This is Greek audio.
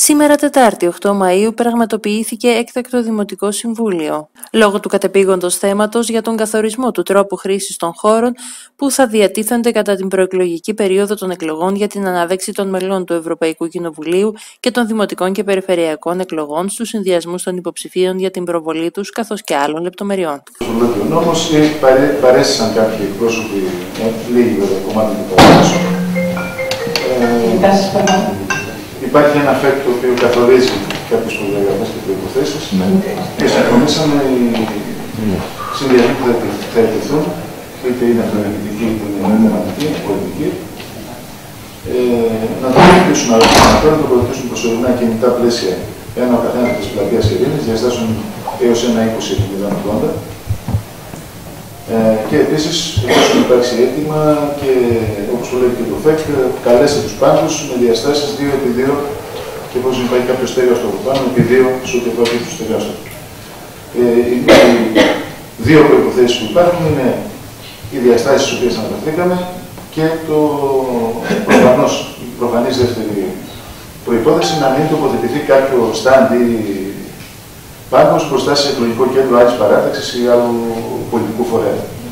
Σήμερα Τετάρτη 8 Μαΐου πραγματοποιήθηκε έκτακτο Δημοτικό Συμβούλιο, λόγω του κατεπήγοντος θέματος για τον καθορισμό του τρόπου χρήσης των χώρων που θα διατίθενται κατά την προεκλογική περίοδο των εκλογών για την ανάδειξη των μελών του Ευρωπαϊκού Κοινοβουλίου και των δημοτικών και περιφερειακών εκλογών στους συνδυασμούς των υποψηφίων για την προβολή τους, καθώς και άλλων λεπτομεριών. Ο νόμος παρέστησαν κάποιοι εκπρόσωποι, λίγοι βέβαια, κομμάτι του Παραδείσου. Υπάρχει ένα ΦΕΚ το οποίο καθορίζει κάποιες προδιαγραφές και προϋποθέσεις και συμφωνήσαμε οι συνδυασμοί που θα εκτεθούν, είτε είναι αυτοδιοικητικοί είτε είναι δημοτικοί, πολιτικοί, να το βοηθήσουν να το βοηθήσουν προσωρινά κινητά πλαίσια ένα ο καθένας της πλατείας Ειρήνης, διαστάσεων έως 1,20 m. Και επίσης, εφόσον υπάρξει αίτημα και όπως το λέει και το ΦΕΚ, καλέσει τους πάντους με διαστάσεις 2x2 και εφόσον υπάρχει κάποιο στέγαστρο πάνω, επί 2 σε ό,τι αφορά το στεγάστρο. Οι δύο προϋποθέσεις που υπάρχουν είναι οι διαστάσεις στις οποίες αναφερθήκαμε και η προφανής δεύτερη προϋπόθεση να μην τοποθετηθεί κάποιο στάντ ή πάγκος μπροστά σε εκλογικό κέντρο άλλης παράταξης ή άλλου πολιτικού φορέα.